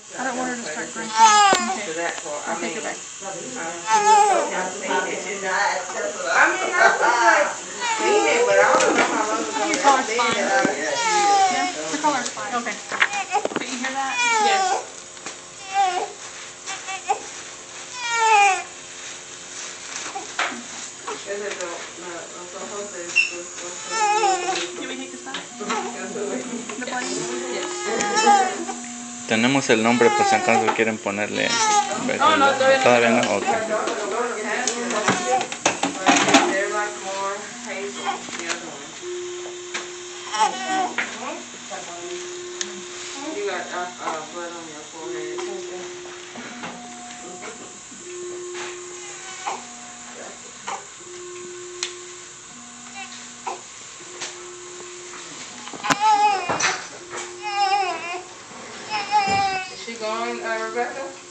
I don't want her to start drinking. To Okay. that part. I'll take it back. She was so constipated. I mean, I was like, seen it, but I don't know how long ago Your that collar's been. fine. Yeah, your collar's fine. Okay. But you hear that? Yes. Is it the You want me to take this back? The blade? Tenemos el nombre por si acaso quieren ponerle. Oh, no, Todavía no. Ok. They're like more hazel, the other one. You got blood on your forehead. Is she gone, Rebecca?